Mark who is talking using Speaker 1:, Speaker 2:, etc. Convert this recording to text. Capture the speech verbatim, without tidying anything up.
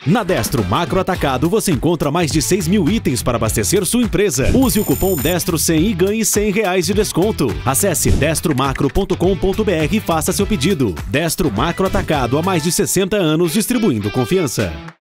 Speaker 1: Na Destro Macro Atacado você encontra mais de seis mil itens para abastecer sua empresa. Use o cupom Destro cem e ganhe cem reais de desconto. Acesse destro macro ponto com ponto br e faça seu pedido. Destro Macro Atacado há mais de sessenta anos distribuindo confiança.